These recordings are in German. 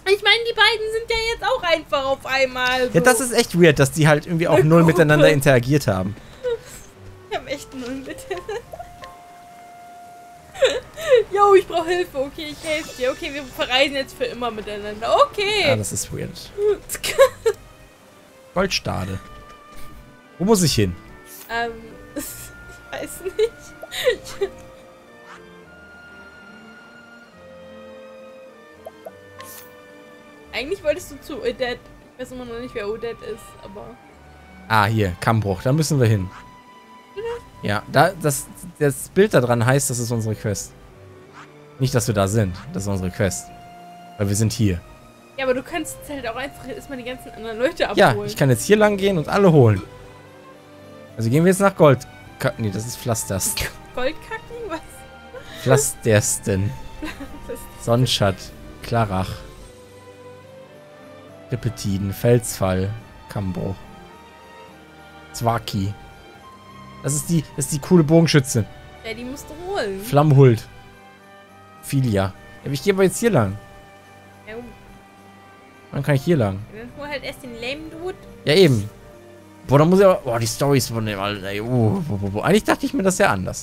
Ich meine, die beiden sind ja jetzt auch einfach auf einmal. So. Ja, das ist echt weird, dass die halt irgendwie auch null miteinander interagiert haben. Ich hab echt null miteinander. Jo, ich brauche Hilfe. Okay, ich helfe dir. Okay, wir verreisen jetzt für immer miteinander. Okay. Ja, das ist weird. Goldstade. Wo muss ich hin? Ich weiß nicht. Eigentlich wolltest du zu Odette. Ich weiß immer noch nicht, wer Odette ist, aber... Ah, hier, Kammbruch. Da müssen wir hin. Ja, das Bild da dran heißt, das ist unsere Quest. Nicht, dass wir da sind. Das ist unsere Quest. Weil wir sind hier. Ja, aber du kannst halt auch einfach erstmal die ganzen anderen Leute abholen. Ja, ich kann jetzt hier lang gehen und alle holen. Also gehen wir jetzt nach Gold... Nee, das ist Pflasterst. Goldkacken? Was? Pflastersten. Sonnenschat. Klarach. Repetiden. Felsfall. Kammbruch. Zwaki. Das ist die coole Bogenschützin. Ja, die musst du holen. Flammhuld. Filia. Ja, ich gehe aber jetzt hier lang. Ja, Dann kann ich hier lang. dann hol halt erst den Lame Dude. Ja, eben. Boah, da muss ich aber... Boah, die Storys von dem Alter. Ey, eigentlich dachte ich mir das ja anders.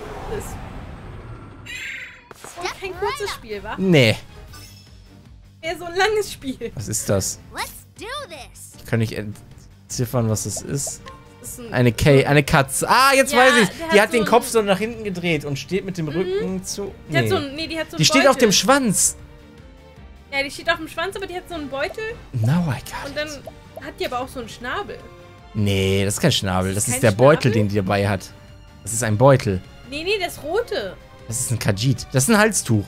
Das war kein kurzes Spiel, wa? Nee. Wäre so ein langes Spiel. Was ist das? Ich kann nicht entziffern, was das ist. Das ist Eine Katze. Ah, jetzt Ja, weiß ich. der Die hat hat den so Kopf so nach hinten gedreht und steht mit dem Rücken zu... Die hat so ein, die hat so einen Die steht auf Beutel. dem Schwanz. Ja, die steht auf dem Schwanz, aber die hat so einen Beutel. Now I got Und dann hat die aber auch so einen Schnabel. Nee, das ist kein Schnabel. Das ist kein der Beutel, Schnabel? den die dabei hat. Das ist ein Beutel. Nee, das rote. Das ist ein Khajiit. Das ist ein Halstuch.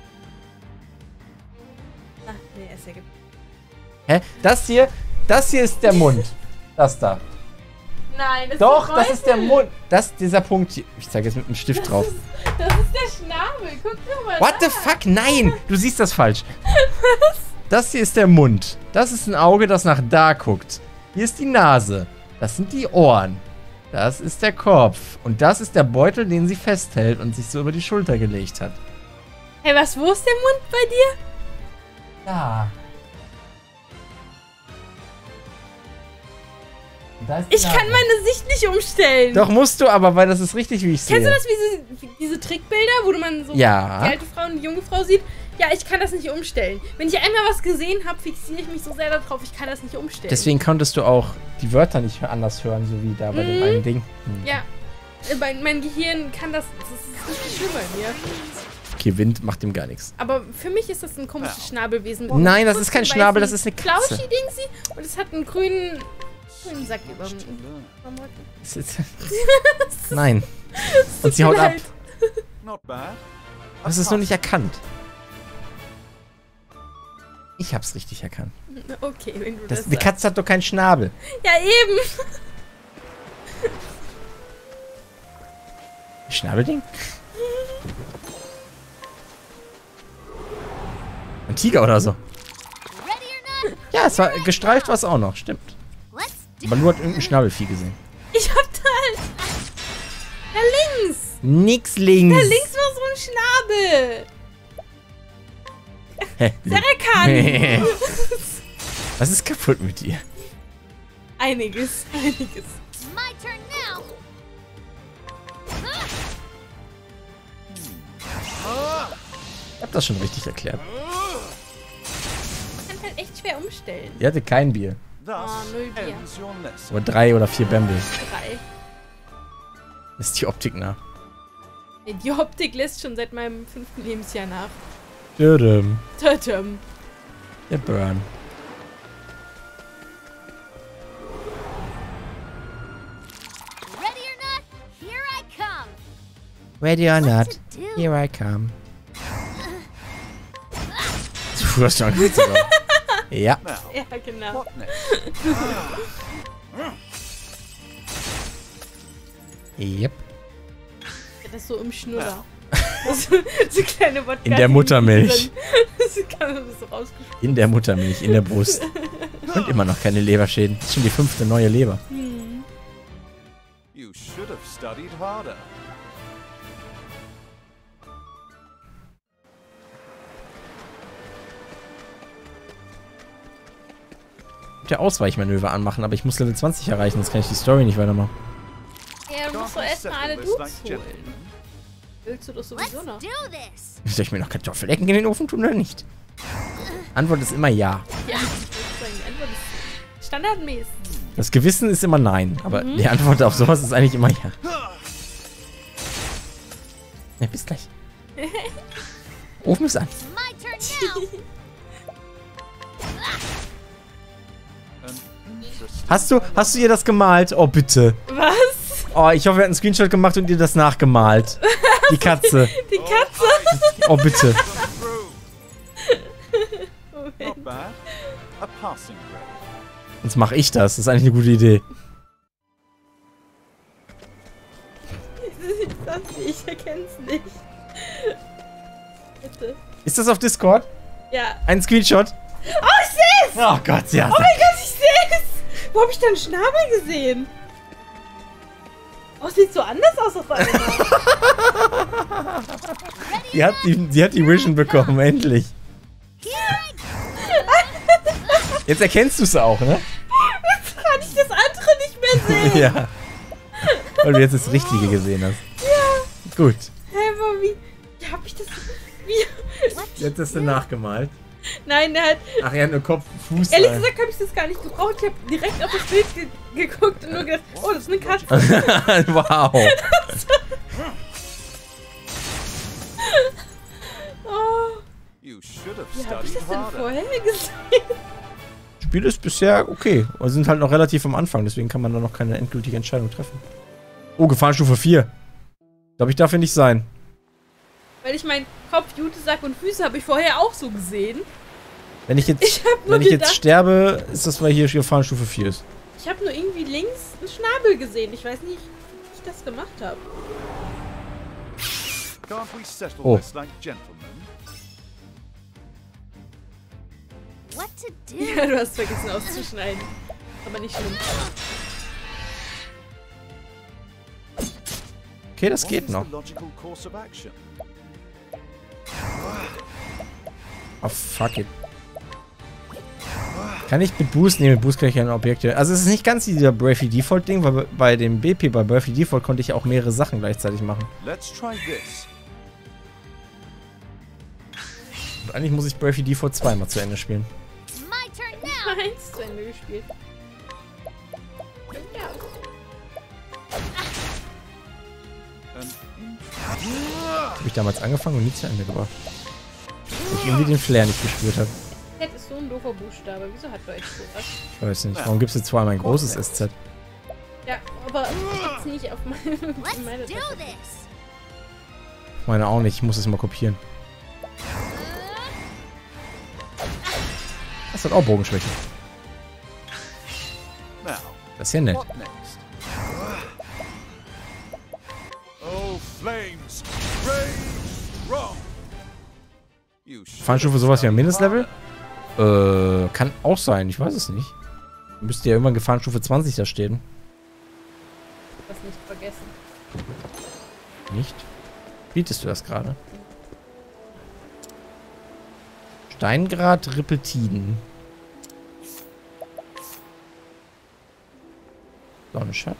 Ach, nee, ist ja... Hä? Das hier ist der Mund. Das da. Nein, das Doch, ist das ist der Mund. Dieser Punkt hier. Ich zeige jetzt mit dem Stift drauf. Das ist der Schnabel. Guck dir mal What the fuck? Nein! Du siehst das falsch. Was? Das hier ist der Mund. Das ist ein Auge, das nach da guckt. Hier ist die Nase. Das sind die Ohren. Das ist der Kopf. Und das ist der Beutel, den sie festhält und sich so über die Schulter gelegt hat. Hey, wo ist der Mund bei dir? Da. Ich kann meine Sicht nicht umstellen. Doch, musst du aber, weil das ist richtig, wie ich sehe. Kennst du das, wie diese Trickbilder, wo man so Ja. die alte Frau und die junge Frau sieht? Ja, ich kann das nicht umstellen. Wenn ich einmal was gesehen habe, fixiere ich mich so sehr darauf, ich kann das nicht umstellen. Deswegen konntest du auch die Wörter nicht anders hören, so wie da bei dem einen Ding. Ja. Mein Gehirn kann das. Das ist richtig schlimm bei mir. Okay, Wind macht ihm gar nichts. Aber für mich ist das ein komisches Schnabelwesen. Nein, das ist kein Schnabel, das ist eine Katze. Flauschi-Dingsi und es hat einen grünen Sack über dem Nein. Und sie haut ab. Not bad. Das ist nur nicht erkannt. Ich hab's richtig erkannt. Okay, wenn du das Die Katze hat doch keinen Schnabel. Ja, eben. Schnabelding? Ein Tiger oder so. Ja, es war gestreift, war es auch noch. Stimmt. Aber nur hat irgendein Schnabelvieh gesehen. Ich hab da halt... Da links. Nix links. Da links war so ein Schnabel. Serkan. Was ist kaputt mit dir? Einiges. Ich hab das schon richtig erklärt. Ich kann halt echt schwer umstellen. Die hatte kein Bier. Thus 0 Bier. ends your lesson. Aber 3 oder 4 Bämbel. 3. Ist die Optik nach. Die Optik lässt schon seit meinem 5. Lebensjahr nach. Dürüm. Tötem. Der Burn. Ready or not, here I come. Du hast schon Angst sogar. Ja. Now, Ja, genau. what next? Yep. Das ist so im Schnurrer. So kleine Wodka. In der Muttermilch. Das kann man so rausgeschmissen. In der Muttermilch, in der Brust. Und immer noch keine Leberschäden. Das ist schon die 5. neue Leber. You should have studied harder. könnte ja Ausweichmanöver anmachen, aber ich muss Level 20 erreichen, sonst kann ich die Story nicht weitermachen. Ja, du musst doch erstmal alle Dudes holen. Willst du das sowieso noch? Soll ich mir noch Kartoffelecken in den Ofen tun oder nicht? Antwort ist immer ja. Ja, ich würde sagen, die Antwort ist standardmäßig. Das Gewissen ist immer nein, aber die Antwort auf sowas ist eigentlich immer ja. Ja, bis gleich. Ofen ist an. Hast du ihr das gemalt? Oh, bitte. Was? Oh, ich hoffe, wir hatten einen Screenshot gemacht und ihr das nachgemalt. Die Katze. Die Katze? Oh, bitte. Not bad. A passing grade. Sonst mache ich das. Das ist eigentlich eine gute Idee. Ich erkenn's nicht. Bitte. Ist das auf Discord? Ja. Ein Screenshot? Oh, ich seh's! Oh Gott, ja. Oh mein Gott, ich seh's! Wo hab ich denn Schnabel gesehen? Oh, sieht so anders aus auf einmal. Die hat die Vision bekommen, endlich. Jetzt erkennst du es auch, ne? Jetzt kann ich das andere nicht mehr sehen. Ja. Weil du jetzt das Richtige gesehen hast. Ja. Gut. Hä, aber wie? Ja, hab ich das... Wie? Jetzt hast du nachgemalt. Nein, der hat... Ach, er hat nur Kopf, Fuß. Ehrlich gesagt habe ich das gar nicht gebraucht. Ich habe direkt auf das Bild geguckt und nur gedacht, oh, das ist eine Katze. Wow. Oh, You should have wie habe ich studied das denn harder. vorher gesehen? Das Spiel ist bisher okay. Wir sind halt noch relativ am Anfang, deswegen kann man da noch keine endgültige Entscheidung treffen. Oh, Gefahrenstufe 4. Glaube ich, darf hier nicht sein. Weil ich mein Kopf, Jutesack und Füße habe ich vorher auch so gesehen. Wenn ich jetzt, nur gedacht- sterbe, ist das, weil hier Gefahrenstufe 4 ist. Ich habe nur irgendwie links einen Schnabel gesehen. Ich weiß nicht, wie ich das gemacht habe. Can't we settle Oh. this like gentlemen? What to do? Ja, du hast vergessen auszuschneiden. Aber nicht schlimm. Okay, das What geht is noch. the logical course of action? Oh, fuck it. Kann ich mit Boost? Nee, mit Boost kann ich keine Objekte. Also es ist nicht ganz dieser Bravely Default Ding, weil bei dem BP, bei Bravely Default konnte ich auch mehrere Sachen gleichzeitig machen. Let's try this. Und eigentlich muss ich Bravely Default zweimal zu Ende spielen. My turn now. Eins zu Ende gespielt. Ja. Habe ich damals angefangen und nie zu Ende gebracht. Weil ich irgendwie den Flair nicht gespürt habe. Z ist so ein doofer Buchstabe. Wieso hat Deutsch sowas? Ich weiß nicht. Warum gibt es jetzt zweimal ein großes SZ? Ja, aber jetzt nicht auf meine Let's do Tastatur. this. Meine auch nicht. Ich muss es mal kopieren. Das hat auch Bogenschwäche. Now, Das ist ja nett. what next? Oh, flames! Rage strong! You should Gefahrenstufe have sowas wie ein studied Mindestlevel? harder. Kann auch sein. Ich weiß es nicht. Müsste ja irgendwann Gefahrenstufe 20 da stehen. Das nicht vergessen. Nicht? Bietest du das gerade? Steingrad Rippeltiden. Sonnenschat.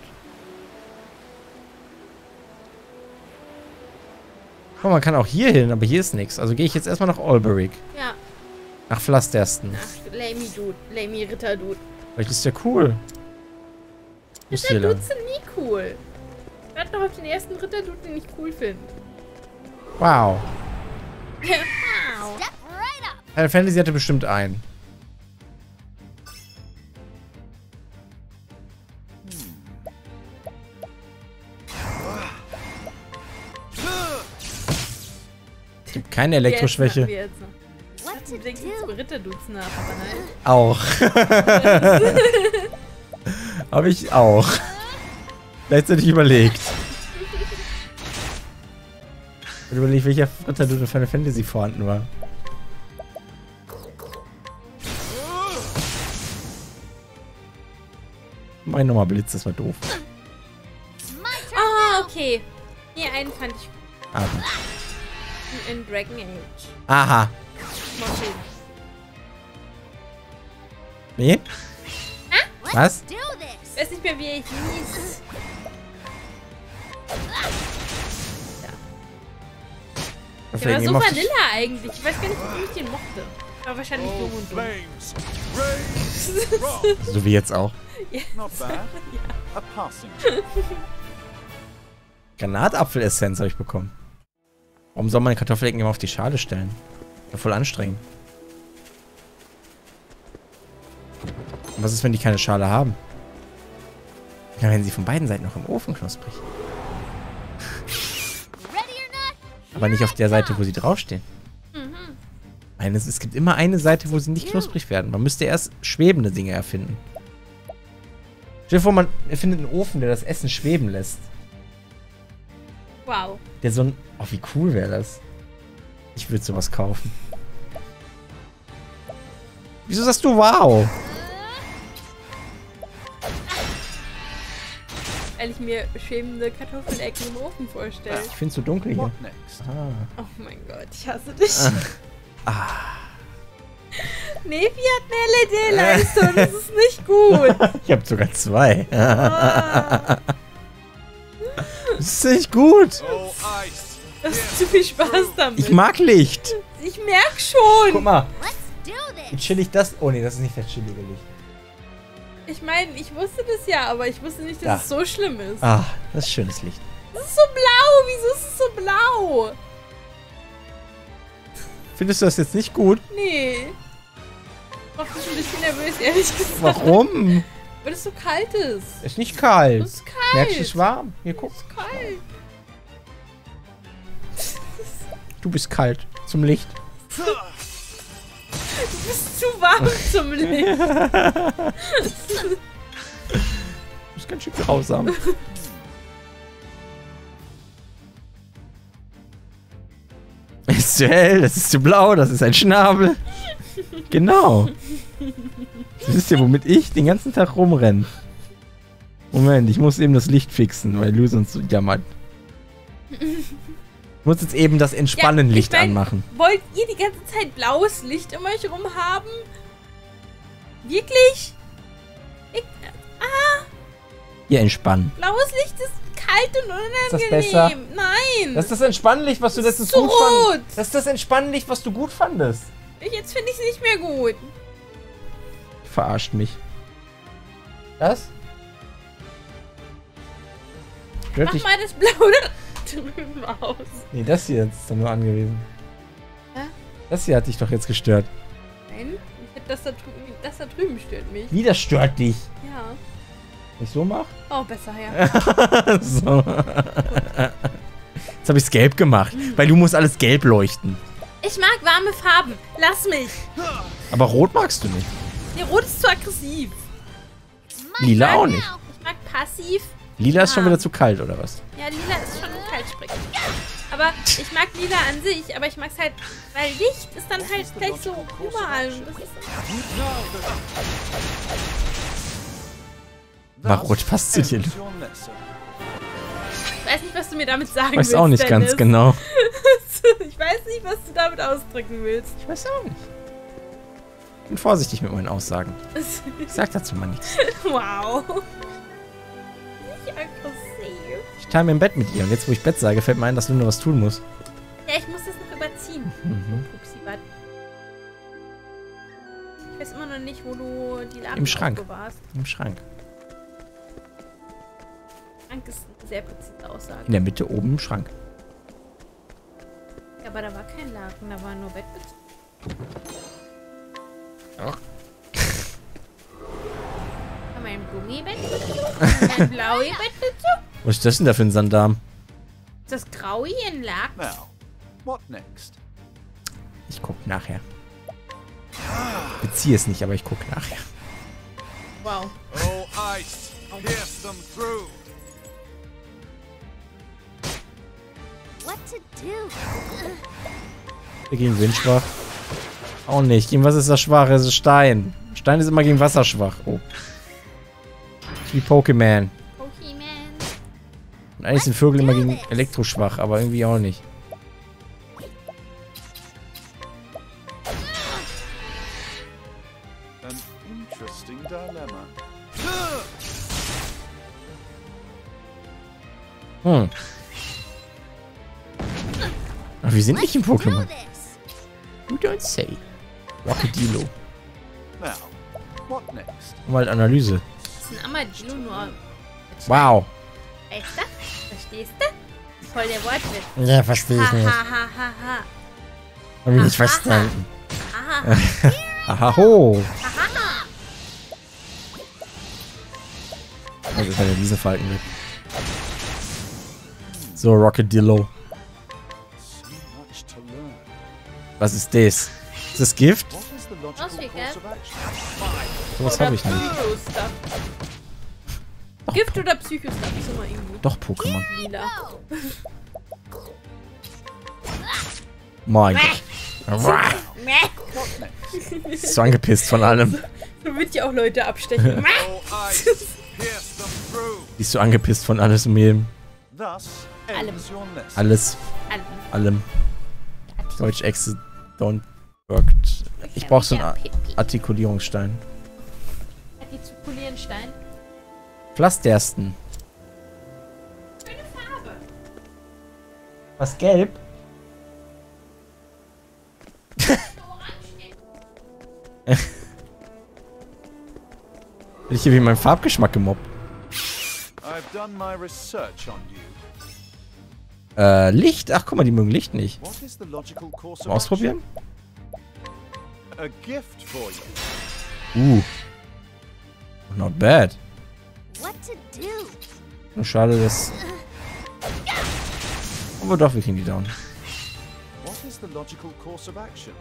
Oh, man kann auch hier hin, aber hier ist nichts. Also gehe ich jetzt erstmal nach Olberic. Ja, Nach Flastersten. ach, Lamey Ritter Dude. Vielleicht ist der cool. Wo ist hier Ritter lang? Dudes sind nie cool. Warte noch auf den ersten Ritter Dude, den ich cool finde. Wow. Wow. Step right up. Final Fantasy hatte bestimmt einen. Es gibt keine Elektroschwäche. What to Du denkst jetzt do? über Ritterdudes nach, aber nein. Auch. Habe ich auch. Gleichzeitig überlegt. Ich überlege, welcher Ritterdude in Final Fantasy vorhanden war. Mein nochmal Blitz, das war doof. My turn Ah, now. okay. Hier einen fand ich Aha. in Dragon Age. Aha. Mochte Nee? Was? Do Ich this. weiß nicht mehr, wie er hieß. Der war so Vanilla eigentlich. Ich weiß gar nicht, warum ich den mochte. War wahrscheinlich Oh, jung und dumm. flames, rage wrong. So wie jetzt auch. Not bad. A passing. Granatapfelessenz habe ich bekommen. Warum soll man Kartoffelecken immer auf die Schale stellen? Ja, voll anstrengend. Und was ist, wenn die keine Schale haben? Dann werden sie von beiden Seiten noch im Ofen knusprig. Ready or not? Aber nicht auf der Seite, wo sie draufstehen. Es gibt immer eine Seite, wo sie nicht knusprig werden. Man müsste erst schwebende Dinge erfinden. Stell dir vor, man erfindet einen Ofen, der das Essen schweben lässt. Wow. Der so ein... Oh, wie cool wäre das? Ich würde sowas kaufen. Wieso sagst du wow? Weil ich mir schwebende Kartoffelecken im Ofen vorstelle. Ich finde es so dunkel hier. What next? Ah. Oh mein Gott, ich hasse dich. Nevi hat eine LED-Leistung, das ist nicht gut. Ich habe sogar 2. Ah, Das ist nicht gut. Oh, ice. das ist zu viel Spaß damit. Ich mag Licht. Ich merk schon. Guck mal, Let's do wie this. chillig das... Oh nee, das ist nicht das chillige Licht. Ich meine, ich wusste das ja, aber ich wusste nicht, dass Da. es so schlimm ist. Ah, das ist schönes Licht. Das ist so blau. Wieso ist es so blau? Findest du das jetzt nicht gut? Nee. Macht mich ein bisschen nervös, ehrlich gesagt. Warum? Weil es so kalt ist. Ist nicht kalt. Es ist kalt. Merkst du, es ist warm? Hier, guck. Es ist kalt. Du bist kalt. Zum Licht. Du bist zu warm zum Licht. Du bist ganz schön grausam. Es ist zu hell, das ist zu blau, das ist ein Schnabel. Genau. Das ist ja, womit ich den ganzen Tag rumrenne. Moment, ich muss eben das Licht fixen, weil Lu sonst so jammert. Ich muss jetzt eben das Entspannenlicht Ja, ich mein, anmachen. Wollt ihr die ganze Zeit blaues Licht um euch rum haben? Wirklich? Hier entspannen. Blaues Licht ist kalt und das unangenehm. besser? Nein. Das ist das Entspannenlicht, was du letztens so gut rot. fandest. Das ist das Entspannenlicht, was du gut fandest. Jetzt finde ich es nicht mehr gut. Verarscht mich. Das? Stört Mach dich? mal das Blau da drüben aus. Nee, das hier ist dann nur angewiesen. Hä? Das hier hat dich doch jetzt gestört. Nein, das da drüben stört mich. Wie, das stört dich? Ja. Wenn ich so mach? Oh, besser, ja. So. Jetzt habe ich's gelb gemacht, weil du musst alles gelb leuchten. Ich mag warme Farben. Lass mich. Aber rot magst du nicht. Nee, Rot ist zu aggressiv. Lila auch nicht. Ich mag passiv. Lila ist schon Ah. wieder zu kalt, oder was? Ja, lila ist schon ein Kaltspringen. Aber ich mag lila an sich, aber ich mag es halt, weil Licht ist dann halt gleich so überall. Das ist Aber rot passt zu dir. Ends your lesson. ich weiß nicht, was du mir damit sagen Ich willst, weiß auch nicht ganz Dennis. genau. Ich weiß nicht, was du damit ausdrücken willst. Ich weiß auch nicht. Ich bin vorsichtig mit meinen Aussagen. Ich sag dazu mal nichts. Wow. Nicht aggressiv. Ich teile mir im Bett mit ihr und jetzt, wo ich Bett sage, fällt mir ein, dass Luna was tun muss. Ja, ich muss das noch überziehen. Mhm. Pupsi-Bad. Ich weiß immer noch nicht, wo du die Lampe Im Schrank. aufbewahrst. Im Schrank. Schrank ist eine sehr präzise Aussage. In der Mitte oben im Schrank. Ja, aber da war kein Laken, da war nur Bettbezug. Ach. Haben wir ein Gummibettbezug? Ein blaue Bettbezug? Was ist das denn da für ein Sanddarm? Ist das grau hier ein Laken? Now, what next? Ich guck nachher. Beziehe es nicht, aber ich guck nachher. Wow. Oh, ice. Pierce them through. What to do? Gegen Wind schwach. Auch nicht. Gegen was ist das schwach? Es ist Stein. Stein ist immer gegen Wasser schwach. Oh. Wie Pokémon. Pokémon. Und eigentlich sind Vögel immer gegen Elektro schwach, aber irgendwie auch nicht. An interesting dilemma. Hm. Aber wir sind nicht im Do Pokémon. this. You don't say. Rockadilo. Now, what next? Mal Analyse. Das ist ein Armadillo nur. Wow. Weißt du? Verstehst du? Voll der Wortwitz. Ja, verstehe ich Ha, nicht. ha, ha, ha, ha. Hab ich nicht verstanden. Aha. Ahaho. Aha. Also ist ja dieser Falken weg. So, Rockadillo. So much to learn. Was ist das? Ist das Gift? What is the logical Ausweg, course gell? of action? Sowas habe ich nicht. Psycho-Stuff. Doch, Gift oder Psycho-Stuff ist immer irgendwie Doch Pokémon. lila. Mein Gott. What next? Ist so angepisst von allem. So wird ja auch Leute abstechen. Oh, ice, pierce them through. Die ist so angepisst von alles und jedem. Thus ends your nest. Alles. Alle. Allem. Deutsch Exit don't worked. Ich brauche so einen Artikulierungsstein. Artikulieren-Stein. Pflastersten. Schöne Farbe. Was gelb? Bin ich hier wie mein Farbgeschmack gemobbt? I've done my research on you. Licht? Ach, guck mal, die mögen Licht nicht. What is the logical course of Mal ausprobieren? action? A gift for you. Not bad. What to do? Nur schade, dass... Aber doch, wir kriegen die down. What is the logical course of action?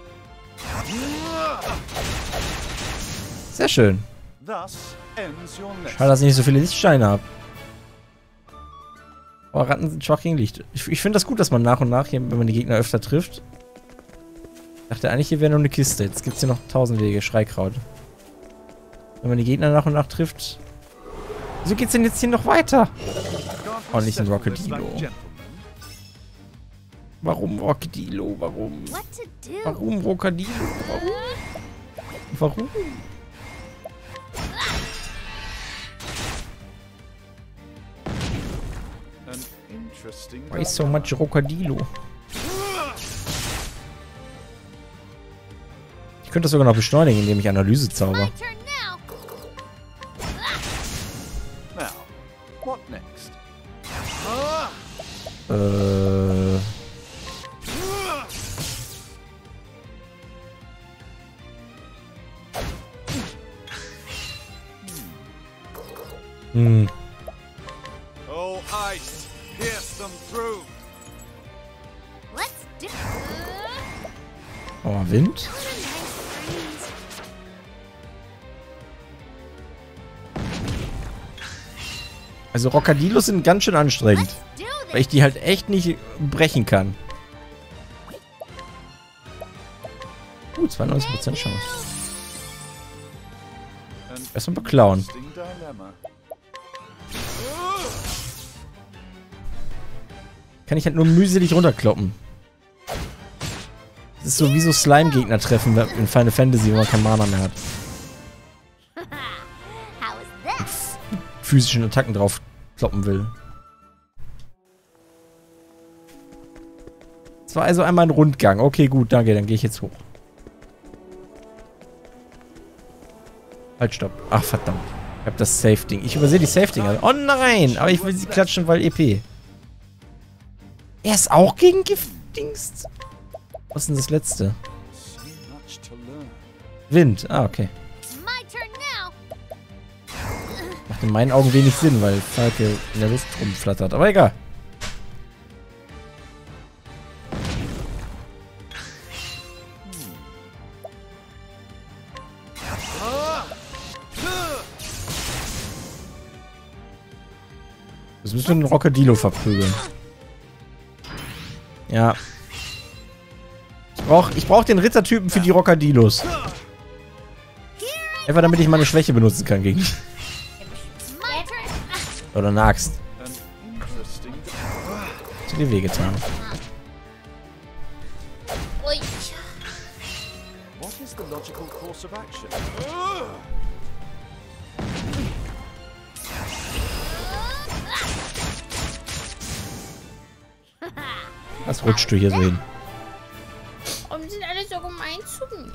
Sehr schön. Thus ends your nest. Schade, dass ich nicht so viele Lichtsteine habe. Aber Ratten sind schwach gegen Licht. Ich finde das gut, dass man nach und nach hier, wenn man die Gegner öfter trifft. Ich dachte eigentlich, hier wäre nur eine Kiste. Jetzt gibt es hier noch 1000 Wege. Schreikraut. Wenn man die Gegner nach und nach trifft. Wieso geht's denn jetzt hier noch weiter? Can't Oh, nicht ein settle this Rockadillo. like gentlemen? Warum Rockadillo? Warum? What to do? Warum Rockadillo? Warum? An interesting Why so much Rockadillo? Ich könnte das sogar noch beschleunigen, indem ich Analyse My zauber. turn now. Now, what next? Oh, ice, pierce them through. Let's do. Oh, Wind? What a nice breeze. Also Rockadillos sind ganz schön anstrengend. Let's do Weil this. ich die halt echt nicht brechen kann. 92% Chance. An Erstmal beklauen. interesting dilemma. Kann ich halt nur mühselig runterkloppen. Das ist so wie so Slime-Gegner treffen in Final Fantasy, wo man kein Mana mehr hat. How is this? Physischen Attacken drauf kloppen will. Das war also einmal ein Rundgang. Okay, gut, danke, dann gehe ich jetzt hoch. Halt, stopp. Ach, verdammt. Ich hab das Safe-Ding. Ich übersehe die Safe-Dinger. Oh nein, aber ich will sie klatschen, weil EP. Er ist auch gegen Giftdings. Was ist denn das letzte? So much to learn. Wind. Ah, okay. My turn now. Macht in meinen Augen wenig Sinn, weil Falke in der Luft rumflattert. Aber egal. Jetzt müssen wir den Rockadillo verprügeln. Ja. Ich brauch den Rittertypen für die Rockadillos. Einfach damit ich meine Schwäche benutzen kann gegen. My turn. Oder eine Axt. An interesting Zu dir wehgetan. Ui. What is the logical course of action? Was rutschst du hier so hin? Warum sind alle so gemein zu mir?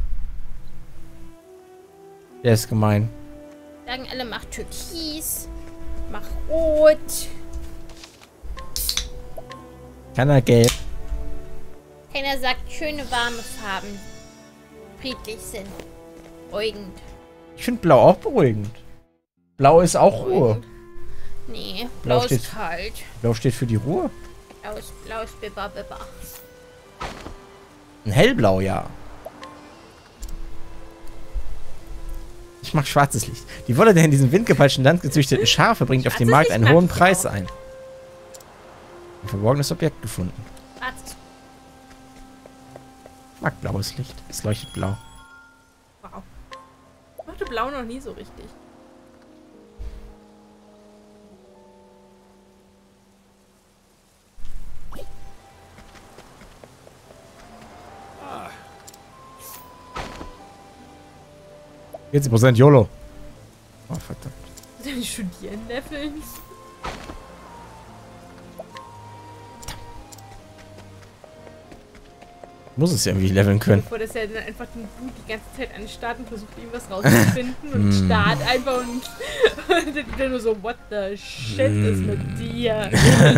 Der ist gemein. Sagen alle, mach Türkis, mach Rot. Keiner gelb. Keiner sagt, schöne warme Farben friedlich sind. Beruhigend. Ich finde Blau auch beruhigend. Blau ist auch Ruhe. Nee, Blau Blau steht- ist kalt. Blau steht für die Ruhe. Blau ist Bibber Bibber. Ein Hellblau, ja. Ich mag schwarzes Licht. Die Wolle der in diesem windgepeitschten Land gezüchteten Schafe bringt auf dem Markt Schwarzes einen Licht hohen mag ich Preis auch. ein. Ein verborgenes Objekt gefunden. Schwarzes. Ich mag blaues Licht. Es leuchtet blau. Wow. Ich mochte Blau noch nie so richtig. Ah, 40% YOLO. Oh, verdammt. Deine Studierenleveln. Muss es ja irgendwie leveln können. Bevor das ja dann einfach den Dude die ganze Zeit anstarrt und versucht, irgendwas rauszufinden und starrt einfach und dann wieder nur so, what the shit ist mit dir?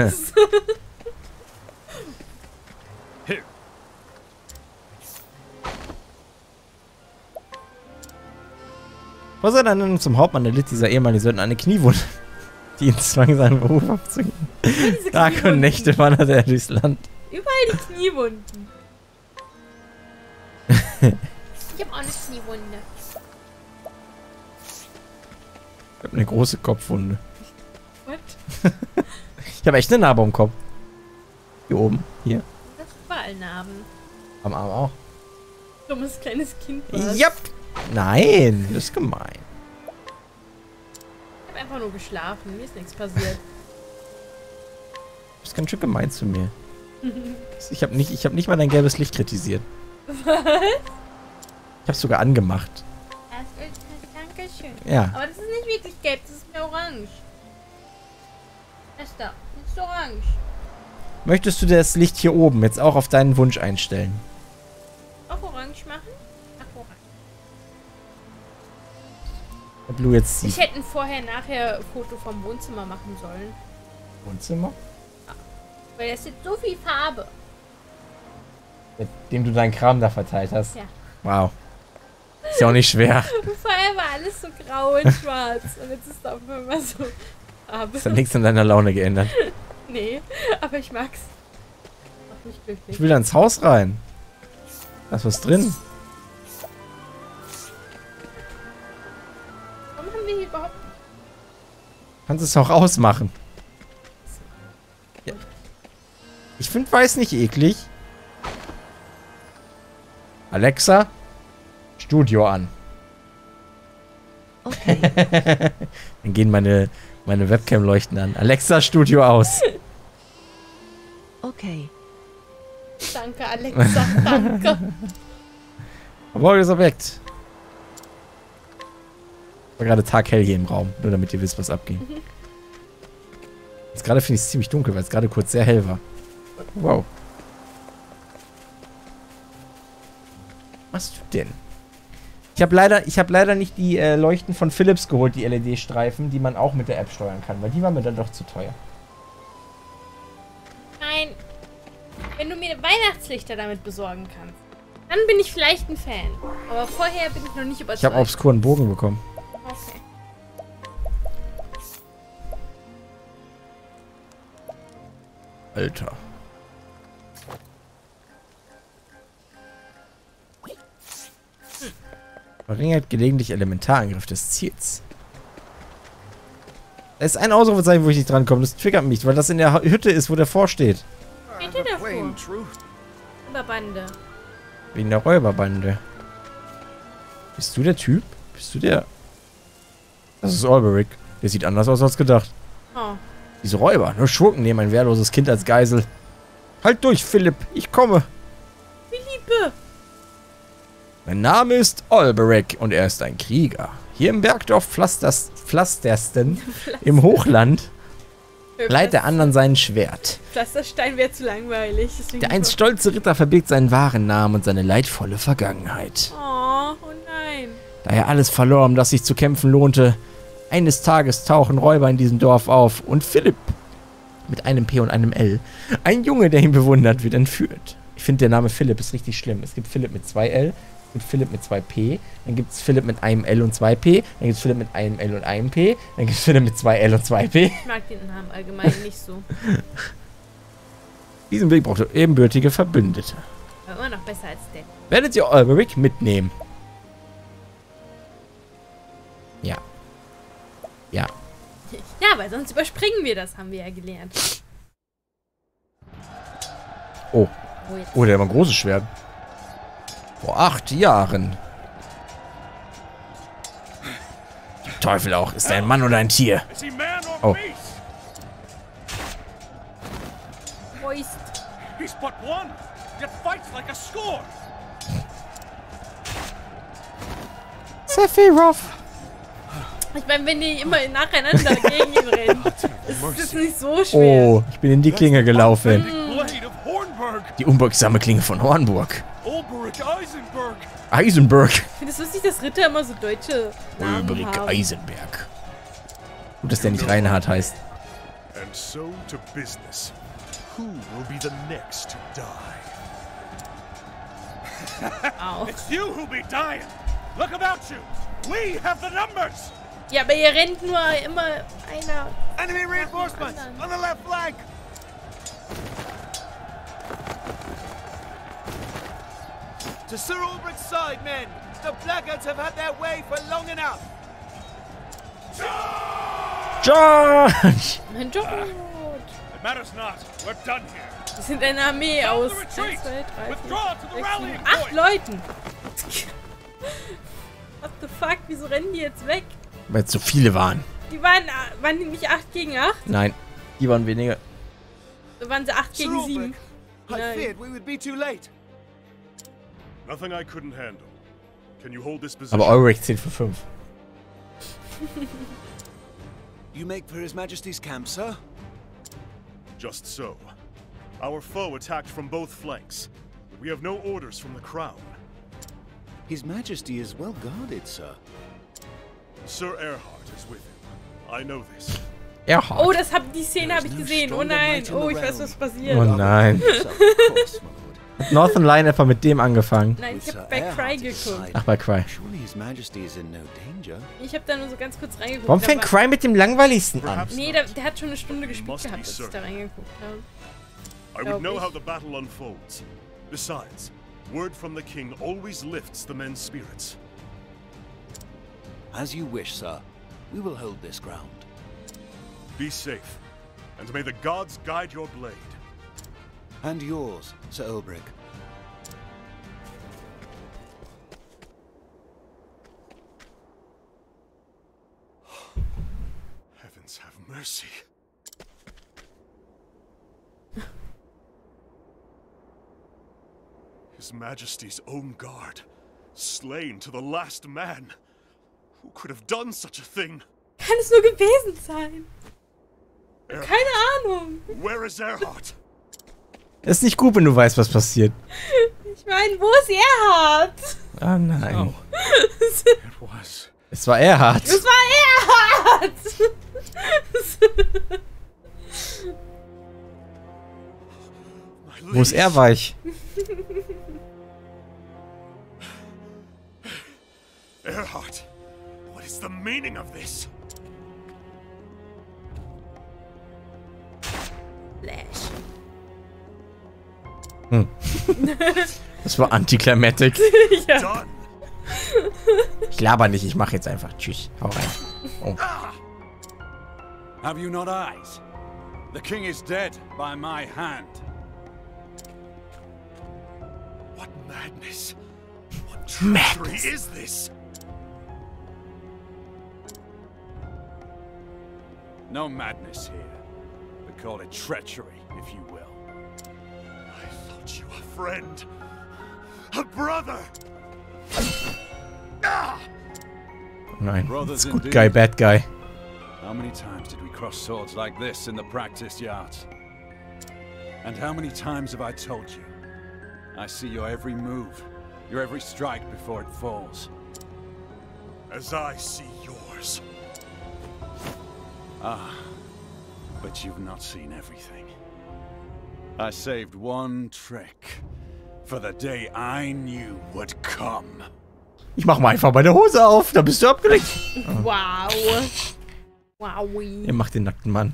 here. Vor seiner Ernennung zum Hauptmann erlitt dieser ehemalige Söldner eine Kniewunde, die ihn zwang, seinen Beruf abzugeben. Diese Tage und Kniewunden. Nächte wanderte er durchs Land. Überall die Kniewunden. Ich hab auch eine Kniewunde. Ich habe eine große Kopfwunde. What? Ich habe echt eine Narbe am Kopf. Hier oben. Hier. Das ist überall Narben. Am Arm auch. Dummes kleines Kind war's. Yep. Nein, das ist gemein. Ich hab einfach nur geschlafen. Mir ist nichts passiert. Du bist ganz schön gemein zu mir. Ich habe nicht mal dein gelbes Licht kritisiert. Was? Ich habe es sogar angemacht. Dankeschön. Ja. Aber das ist nicht wirklich gelb, das ist mir orange. Das da, das ist orange. Möchtest du das Licht hier oben jetzt auch auf deinen Wunsch einstellen? Auch orange machen? Ach, orange. Ob du jetzt Ich siehst. hätte ein Vorher-Nachher-Foto vom Wohnzimmer machen sollen. Wohnzimmer? Weil das ist so viel Farbe. Mit dem du deinen Kram da verteilt hast? Ja. Wow. Ist ja auch nicht schwer. Vorher war alles so grau und schwarz. Und jetzt ist da auf einmal so Farbe. Ist ja nichts an deiner Laune geändert. Nee, aber ich mag's. Macht mich glücklich. Ich will da ins Haus rein. Da ist was drin. Warum haben wir hier überhaupt... Kannst es auch ausmachen. Ja. Ich finde weiß nicht eklig. Alexa, Studio an. Okay, Dann gehen meine Webcam-Leuchten an. Alexa, Studio aus. okay. Danke, Alexa, danke. Verborgenes Objekt. War gerade taghell hier im Raum, nur damit ihr wisst, was abging. Jetzt gerade finde ich es ziemlich dunkel, weil es gerade kurz sehr hell war. Wow. Was machst du denn? Ich habe leider nicht die Leuchten von Philips geholt, die LED-Streifen, die man auch mit der App steuern kann, weil die waren mir dann doch zu teuer. Nein, wenn du mir Weihnachtslichter damit besorgen kannst, dann bin ich vielleicht ein Fan. Aber vorher bin ich noch nicht überzeugt. Ich habe obskuren Bogen bekommen. Okay. Alter. Verringert gelegentlich Elementarangriff des Ziels. Da ist ein Ausrufezeichen, wo ich nicht drankomme. Das triggert mich, weil das in der Hütte ist, wo der vorsteht. Steht ihr davor? Plain truth. Überbande. Wegen der Räuberbande. Bist du der Typ? Bist du der... Das ist Alberic. Der sieht anders aus als gedacht. Oh. Diese Räuber, nur Schurken nehmen ein wehrloses Kind als Geisel. Halt durch, Philipp. Ich komme. Philippe! Mein Name ist Alberic und er ist ein Krieger. Hier im Bergdorf Pflastersten im Hochland leiht der anderen sein Schwert. Pflasterstein wäre zu langweilig. Deswegen Der einst stolze Ritter verbirgt seinen wahren Namen und seine leidvolle Vergangenheit. Oh nein. Da er alles verlor, um das sich zu kämpfen lohnte, eines Tages tauchen Räuber in diesem Dorf auf und Philipp, mit einem P und einem L, ein Junge, der ihn bewundert, wird entführt. Ich finde, der Name Philipp ist richtig schlimm. Es gibt Philipp mit 2 L, es gibt Philipp mit 2 P, dann gibt es Philipp mit einem L und 2 P, dann gibt es Philipp mit einem L und einem P, dann gibt es Philipp mit 2 L und 2 P. Ich mag den Namen allgemein nicht so. Diesen Weg braucht ihr ebenbürtige Verbündete. Aber immer noch besser als der. Werdet ihr Ulrich mitnehmen? Ja. Ja. Ja, weil sonst überspringen wir das, haben wir ja gelernt. Oh. Oh, jetzt. Oh, der hat ein großes Schwert. Vor 8 Jahren. Teufel auch. Ist er ein Mann oder ein Tier? Is he man or Oh. beast? Moist. He's but one, yet fights like a score. Sephiroth. Ich meine, wenn die immer nacheinander gegen ihn rennen, ist das nicht so schwer. Oh, ich bin in die Klinge gelaufen. Blade of Hornburg. Die unbeugsame Klinge von Hornburg. Ulberich Eisenberg. Eisenberg. Ich finde es lustig, dass Ritter immer so deutsche Namen Ulrich haben. Eisenberg. Gut, dass der nicht Reinhard heißt. And so to business. Who will be the next to die? Au. It's you who be dying. Look about you. We have the numbers. Ja, aber ihr rennt nur immer einer. Enemy reinforcements on the left flank. To Sir Ulbricht's side, men! The Blackguards have had their way for long enough! George! Mein Job. It matters not. We're done here. Wir sind eine Armee aus 1, 2, 3, 4, 5, 6, 7, 8 Leuten. What the fuck? Wieso rennen die jetzt weg? Weil es so viele waren. Die waren die nicht 8 gegen 8? Nein, die waren weniger. Waren sie 8 Sir gegen 7? Ulbricht, I No. feared we would be too late. Nothing I couldn't handle. Can you hold this position? Aber Ulrich zählt für 5. You make for His Majesty's camp, sir? Just so. Our foe attacked from both flanks. But we have no orders from the crown. His Majesty is well guarded, sir. Sir Erhard is with him. I know this. Erhard. Oh, die Szene habe ich gesehen. Oh nein. Oh, ich weiß, was passiert. Oh nein. Sir, of course, my lord. Hat Northern Line etwa mit dem angefangen? Nein, ich With habe Sir bei Erhard Cry at his geguckt. side, Ach, bei Cry. Surely His Majesty is in no danger. Ich habe da nur so ganz kurz reingeguckt. Warum fängt Da Cry mit dem langweiligsten an? Perhaps Nee, not. der hat schon eine Stunde gespielt Must gehabt, be als ich da certain. reingeguckt habe. I Glaub would know ich. how the battle unfolds. Besides, word from the king always lifts the men's spirits. As you wish, sir. We will hold this ground. Be safe, and may the gods guide your blade. And yours, Sir Ulbricht. Heavens have mercy. His Majesty's own guard, slain to the last man. Who could have done such a thing? Kann es nur gewesen sein? Erhard. Keine Ahnung. Where is Erhard? Das ist nicht gut, wenn du weißt, was passiert. Ich meine, wo ist Erhard? Ah nein. It was. Es war Erhard. Das war Erhard! My Wo ist liege. er weich? Erhard, what is the meaning of this? Flash. Das war anticlimactic. Ja. Done. Ich laber nicht, ich mach jetzt einfach. Tschüss. Hau rein. Oh. Have you not eyes? The king is dead by my hand. What madness? What treachery Madness. is this? No madness here, but call it treachery, if you will. I thought you a friend, a brother. Ah! Nein. Brothers It's good indeed. guy, bad guy. How many times did we cross swords like this in the practice yards? And how many times have I told you? I see your every move, your every strike before it falls. As I see yours. Ah, but you've not seen everything. I saved one trick for the day I knew would come. Ich mach mal einfach meine Hose auf, da bist du abgelenkt. Wow. Wow. Er macht den nackten Mann.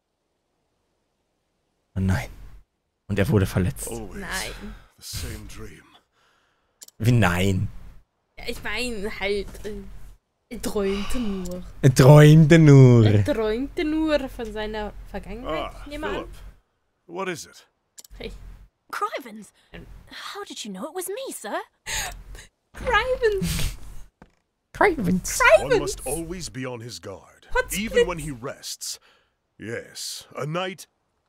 Oh nein. Und er wurde verletzt. Always Nein. the same dream. Wie nein? Ja, ich meine halt, er träumte nur. Er träumte nur. Er träumte nur von seiner Vergangenheit. Ah, Nehmen wir an. Philip. What is it? Hey. Crivens! How did you know it was me, sir? Crivens! Cravens. One must always be on his guard. What's even this? when he rests. Yes, a knight.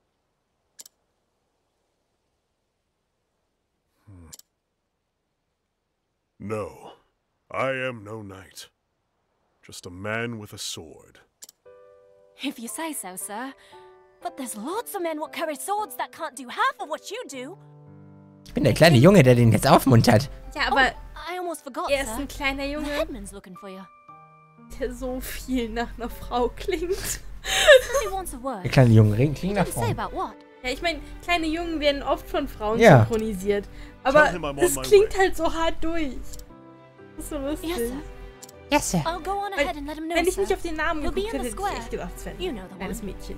No, I am no knight. Just a man with a sword. If you say so, sir. But there's lots of men what carry swords that can't do half of what you do. Ich bin der kleine Junge, der den jetzt aufmuntert. Ja, aber I almost forgot, er ist sir. ein kleiner The Junge, headman's looking for you. der so viel nach einer Frau klingt. He wants a word. Der kleine Junge klingt nach Didn't say Frau. about what. Ja, ich meine, kleine Jungen werden oft von Frauen Ja. synchronisiert. Aber Tell him I'm on das my klingt way. halt so hart durch. Das ist so lustig. Yes, sir. Yes, sir. I'll go on ahead and let him know, Wenn ich sir. nicht auf den Namen He'll be geguckt in hätte, the hätte ich square. echt gedacht, es wäre You ein know the kleines one. Mädchen.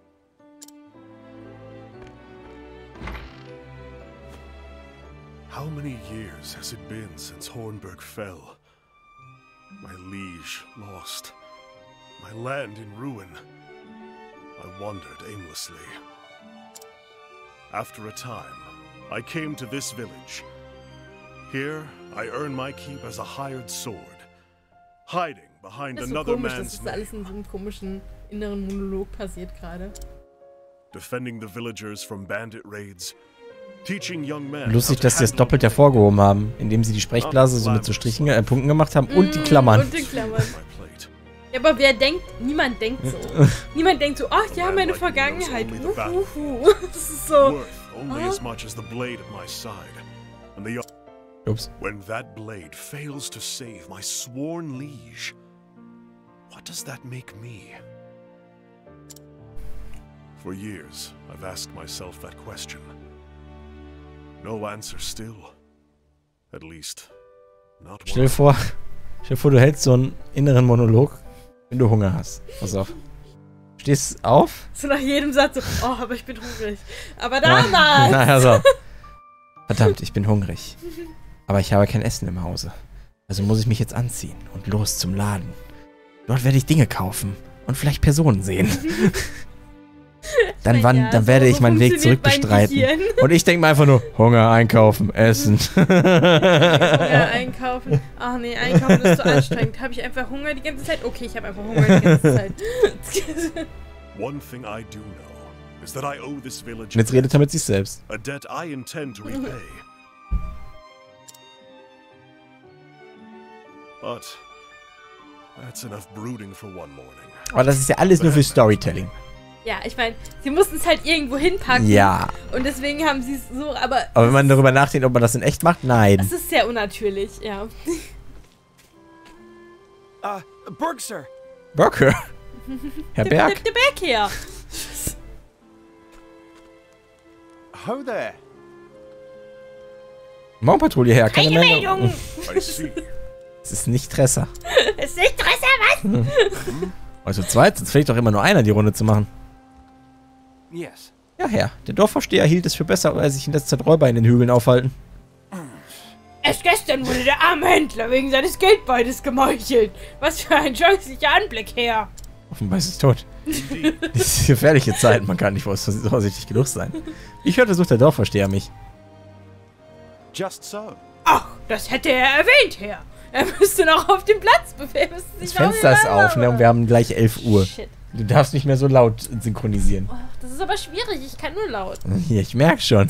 How many years has it been since Hornburg fell? My liege lost. My land in ruin. I wandered aimlessly. After a time, I came to this village. Here, I earn my keep as a hired sword, hiding behind Das ist so another komisch, dass man's das alles name, in so einem komischen inneren Monolog passiert gerade. defending the villagers from bandit raids, teaching young men Lustig, how to dass sie das handle doppelt hervorgehoben haben, indem sie die Sprechblase so mit so Strichen, Punkten gemacht haben und die Klammern. Und die Klammern. my plate. Ja, aber wer denkt, niemand denkt so. Niemand denkt so, ach ja, meine Vergangenheit. Uhuhu. Das ist so. Worth only as much as the blade at my side. And the Ups. when that blade fails to save my sworn liege, what does that make me? For years, I've asked myself that question. No answer still. At least, not Stell one. dir vor, du hältst so einen inneren Monolog, wenn du Hunger hast. Pass auf. Stehst auf? So nach jedem Satz so, oh, aber ich bin hungrig. Aber damals! Naja, so. Verdammt, ich bin hungrig. Aber ich habe kein Essen im Hause. Also muss ich mich jetzt anziehen und los zum Laden. Dort werde ich Dinge kaufen und vielleicht Personen sehen. Dann werde ich meinen Weg zurück bestreiten. Und ich denke mir einfach nur, Hunger, einkaufen, essen. Hunger einkaufen. Ach nee, einkaufen ist so anstrengend. Habe ich einfach Hunger die ganze Zeit? Okay, ich habe einfach Hunger die ganze Zeit. One thing I do know is that I owe this village Und jetzt redet er mit sich selbst. a debt I intend to repay. But that's enough brooding for one morning. Aber das ist ja alles nur für Storytelling. Ja, ich meine, sie mussten es halt irgendwo hinpacken. Ja. Und deswegen haben sie es so, aber wenn man darüber nachdenkt, ob man das in echt macht, nein. es ist sehr unnatürlich, ja. Berg, sir. Burger. Herr Berg. Der Berg her. How there? Morgenpatrouille her. Keine Keine Meldung. Meldung. I see. Es ist nicht Tresser. Es ist nicht Dresser, was? Also zweit, sonst fehlt doch immer nur einer, die Runde zu machen. Yes. Ja, Herr. Der Dorfvorsteher hielt es für besser, weil sich in letzter Zeit Räuber in den Hügeln aufhalten. Erst gestern wurde der arme Händler wegen seines Geldbeutes gemeuchelt. Was für ein scheußlicher Anblick, Herr. Offenbar ist es tot. Das ist gefährliche Zeit, man kann nicht vorsichtig genug sein. Ich hörte, sucht der Dorfvorsteher mich. Just so. Ach, das hätte er erwähnt, Herr. Er müsste noch auf dem Platz befinden. Das Fenster ist auf, ne? Und wir haben gleich 11 Uhr. Shit. Du darfst nicht mehr so laut synchronisieren. Oh, das ist aber schwierig, ich kann nur laut. Ja, ich merke schon.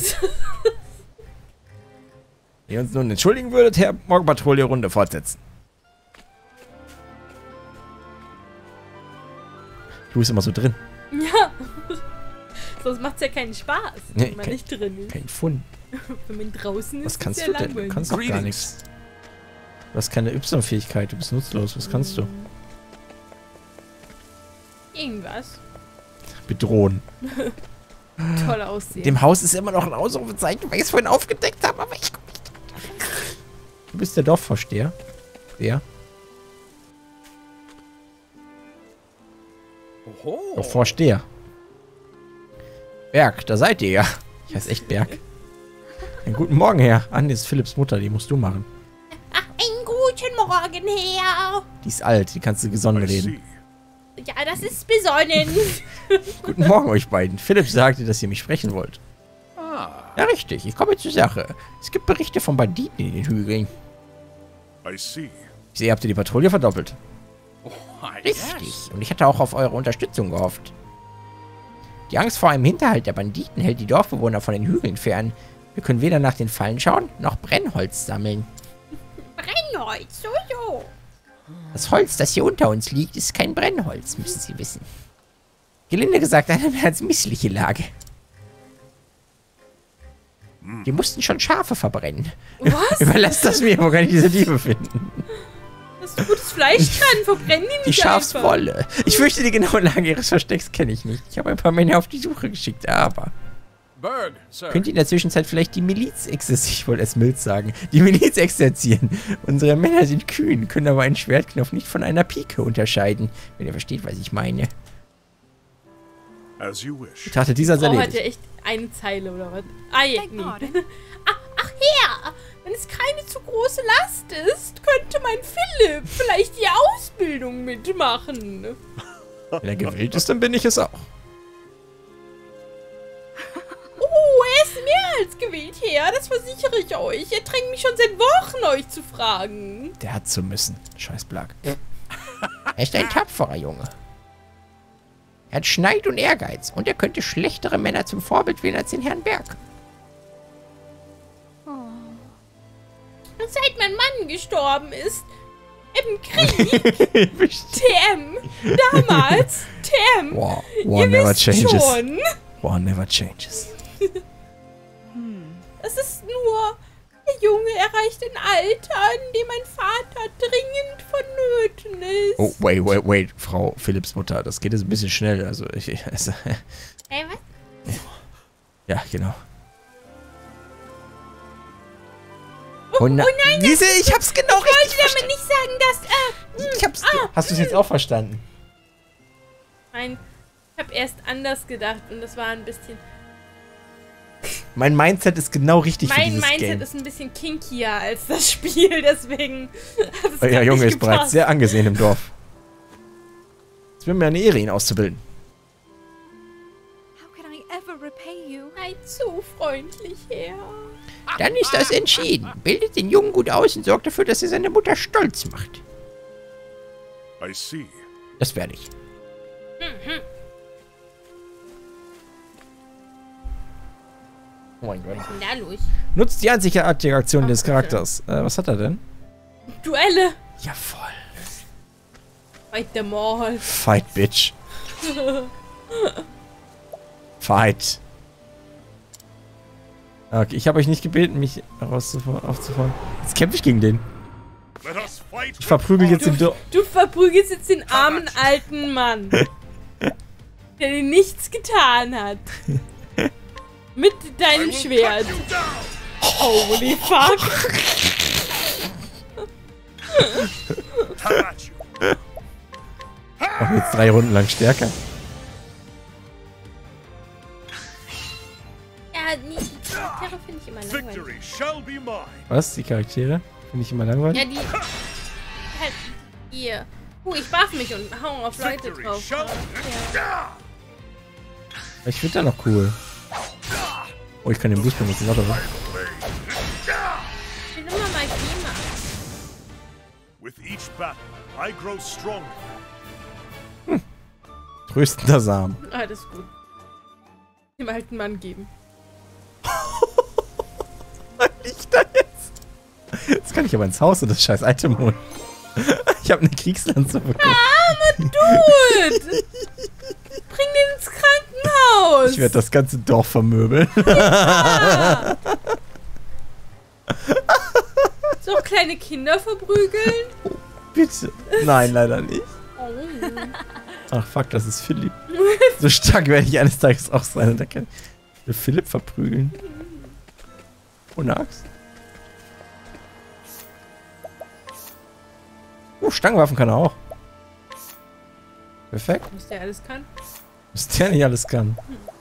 Wenn ihr uns nun entschuldigen würdet, Herr, Morgenpatrouille Runde fortsetzen. Du bist immer so drin. Ja. Sonst macht es ja keinen Spaß, wenn man nicht drin ist. Kein Fun. Wenn man draußen ist, Was kannst ist du ja denn? Du langweilig. kannst doch gar nichts. Du hast keine Y-Fähigkeit, du bist nutzlos. Was kannst du? Irgendwas. Bedrohen. Toll aussehen. Dem Haus ist immer noch ein Ausrufezeichen, weil ich es vorhin aufgedeckt habe, aber ich... Du bist der Dorfvorsteher. Wer? Oho. Vorsteher. Berg, da seid ihr ja. Ich heiße echt Berg. Einen guten Morgen, Herr. Anne ist Philipps Mutter, die musst du machen. Ach, einen guten Morgen, Herr. Die ist alt, die kannst du gesonnen I reden. see. Ja, das ist besonnen. Guten Morgen euch beiden. Philipp sagte, dass ihr mich sprechen wollt. Ah. Ja, richtig. Ich komme zur Sache. Es gibt Berichte von Banditen in den Hügeln. I see. Ich sehe, habt ihr die Patrouille verdoppelt. Oh, Richtig. Und ich hatte auch auf eure Unterstützung gehofft. Die Angst vor einem Hinterhalt der Banditen hält die Dorfbewohner von den Hügeln fern. Wir können weder nach den Fallen schauen, noch Brennholz sammeln. Brennholz, so. Das Holz, das hier unter uns liegt, ist kein Brennholz, müssen Sie wissen. Gelinde gesagt, eine mehr als missliche Lage. Wir mussten schon Schafe verbrennen. Was? Überlasst das mir, wo kann ich diese Diebe finden? Hast du gutes Fleisch dran? Verbrennen die nicht Die einfach. Schafswolle. Ich fürchte, die genaue Lage ihres Verstecks kenne ich nicht. Ich habe ein paar Männer auf die Suche geschickt, aber... Berg, Sir. Könnt ihr in der Zwischenzeit vielleicht die Miliz exerzieren? Ich wollte es mild sagen. Die Miliz exerzieren. Unsere Männer sind kühn, können aber einen Schwertknopf nicht von einer Pike unterscheiden. Wenn ihr versteht, was ich meine. As you wish. Ich dachte, dieser ist Oh, hat ja erledigt. echt eine Zeile oder was? Ah, ja, Beg nee. pardon? Ach, Herr, wenn es keine zu große Last ist, könnte mein Philipp vielleicht die Ausbildung mitmachen. Wenn er gewillt ist, dann bin ich es auch. Oh, er ist mehr als gewählt, Herr, das versichere ich euch. Er drängt mich schon seit Wochen, euch zu fragen. Der hat zu müssen. Scheiß Blag. Er ist ein tapferer Junge. Er hat Schneid und Ehrgeiz. Und er könnte schlechtere Männer zum Vorbild wählen als den Herrn Berg. Und seit mein Mann gestorben ist, im Krieg, TM, damals, TM, War ihr never wisst changes. schon, War never changes. es ist nur, der Junge erreicht ein Alter, in dem mein Vater dringend vonnöten ist. Oh, wait. Frau Philipps Mutter, das geht jetzt ein bisschen schnell. Also, also Ey, was? ja, genau. Oh nein, Diese, ich hab's genau ich richtig wollte damit nicht sagen, dass, Ich hab's. Hast du es jetzt auch verstanden? Nein, ich habe erst anders gedacht und das war ein bisschen... Mein Mindset ist genau richtig für Mein dieses Mindset Game. ist ein bisschen kinkier als das Spiel, deswegen hat es Euer grad Junge nicht ist bereits gepasst. sehr angesehen im Dorf. Es wäre mir eine Ehre, ihn auszubilden. How can I ever repay you? Seid so freundlich, Herr. Dann ist das entschieden. Bildet den Jungen gut aus und sorgt dafür, dass er seine Mutter stolz macht. I see. Das werde ich. Oh mein Gott. Was ist denn da los? Nutzt die einzigartige Aktion des Charakters. Was hat er denn? Duelle. Ja, voll. Fight them all. Fight, Bitch. Fight. Okay, ich habe euch nicht gebeten, mich aufzufahren. Jetzt kämpfe ich gegen den. Let us fight. Ich verprügel jetzt den Dorf. Du verprügelst jetzt den armen alten Mann, der dir nichts getan hat. Mit deinem Schwert. Holy fuck. Come at you. Machen jetzt 3 Runden lang stärker. Ja, die Charaktere finde ich immer langweilig. Victory shall be mine. Was? Die Charaktere? Finde ich immer langweilig. Ja, die... Halt, hier. Ich buff mich und hau auf Leute Victory drauf. shall... Ja. Ich finde da noch cool. Oh, ich kann den Boost benutzen. Warte mal. Ich will immer Magie machen. With each battle, I grow stronger. Tröstender Samen. Ah, das ist gut. Dem alten Mann geben. Ich da jetzt? Jetzt kann ich aber ins Haus und das scheiß Item holen. Ich habe eine Kriegslanze bekommen. Dude! Bring den ins Krankenhaus! Ich werde das ganze Dorf vermöbeln. So kleine Kinder verprügeln? Bitte. Nein, leider nicht. Oh. Ach fuck, das ist Philipp. So stark werde ich eines Tages auch sein. Und ich will Philipp verprügeln. Ohne Axt. Stangenwaffen kann er auch. Perfekt. Muss der alles kann? Was der nicht alles kann.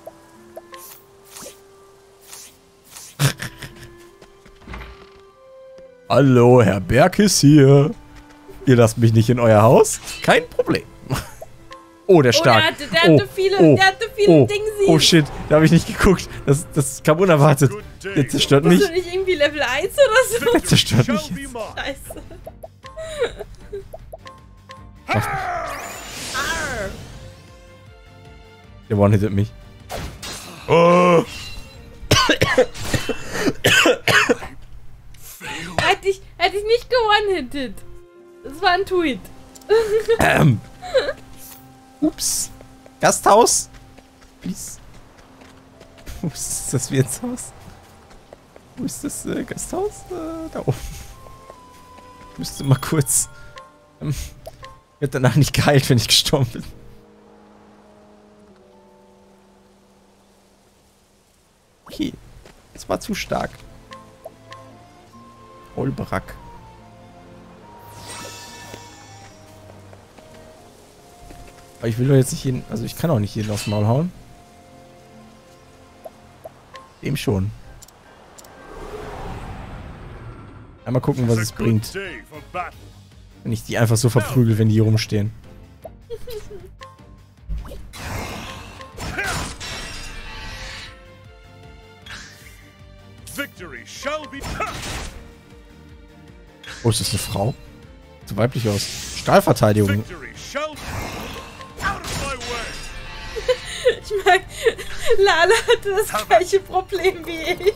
Hallo, Herr Berg ist hier. Ihr lasst mich nicht in euer Haus? Kein Problem. Oh, der stark. Der hatte viele Dingsies. Oh shit, da habe ich nicht geguckt. Das kam unerwartet. Der zerstört mich. Bist du nicht irgendwie Level 1 oder so? Der zerstört mich. Scheiße. Der one-hittet mich. Oh. Hätte ich nicht ge-one-hitted. Das war ein Tweet. Ups. Gasthaus. Please. Ups, ist das Wirtshaus? Wo ist das Gasthaus? Da oben. Ich müsste mal kurz... wird danach nicht geheilt, wenn ich gestorben bin. Okay. Das war zu stark. Olberack. Aber ich will doch jetzt nicht jeden... Also ich kann auch nicht jeden aufs Maul hauen. Dem schon. Einmal gucken, was es bringt. Wenn ich die einfach so verprügel, wenn die hier rumstehen. Oh, ist das eine Frau? Sieht so weiblich aus. Stahlverteidigung. Ich meine, Lala hatte das gleiche Problem wie ich.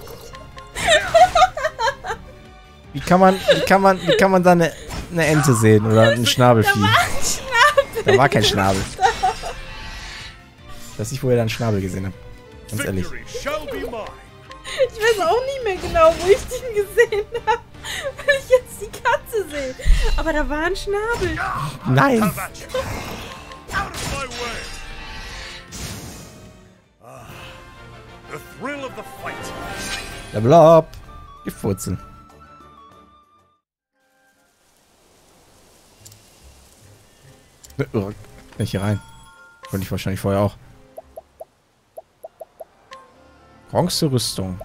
Wie kann man da eine Ente sehen oder ein Schnabelvieh? Da war ein Schnabel. Da war kein Schnabel. Ich weiß nicht, wo ihr da einen Schnabel gesehen habt. Ganz ehrlich. Ich weiß auch nicht mehr genau, wo ich den gesehen habe. Weil ich jetzt die Katze sehe. Aber da war ein Schnabel. Nein! Level up! Giftwurzel. Kann ich hier rein? Wollte ich wahrscheinlich vorher auch. Bronze-Rüstung.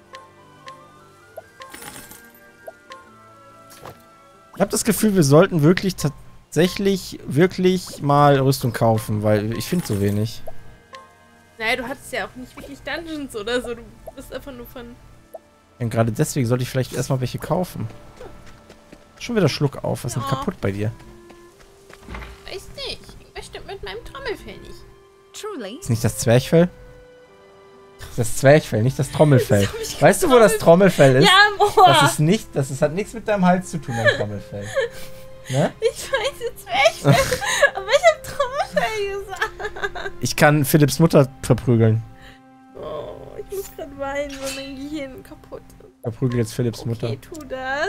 Ich habe das Gefühl, wir sollten wirklich tatsächlich mal Rüstung kaufen, weil ich finde so wenig. Naja, du hattest ja auch nicht wirklich Dungeons oder so. Du bist einfach nur von... Und gerade deswegen sollte ich vielleicht erstmal welche kaufen. Schon wieder Schluck auf. Was ist denn kaputt bei dir? Weiß nicht. Was stimmt mit meinem Trommelfell nicht? Truly? Ist nicht das Zwerchfell? Das Zwerchfell, nicht das Trommelfell. Weißt du, wo das Trommelfell ist? Ja, im Ohr. Das hat nichts mit deinem Hals zu tun, dein Trommelfell. Ne? Ich weiß jetzt Zwerchfell, aber ich hab Trommelfell gesagt. Ich kann Philipps Mutter verprügeln. Oh, ich muss gerade weinen, weil mein Gehirn kaputt ist. Verprügel jetzt Philipps Mutter. Okay, tu das.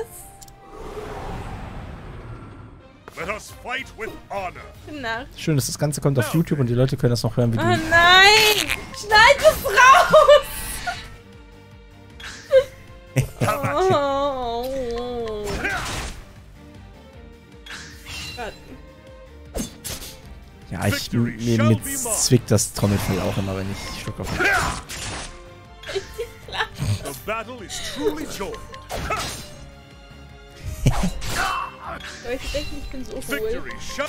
Let us fight with honor. Gute Nacht. Schön, dass das Ganze kommt auf YouTube und die Leute können das noch hören, wie Oh du... nein! Schneid es raus! Oh. Ja, mir zwickt das Trommelfell auch immer, wenn ich Schluck auf habe. The battle is truly joined. Leute denken, ich bin so hohl. Victory shut.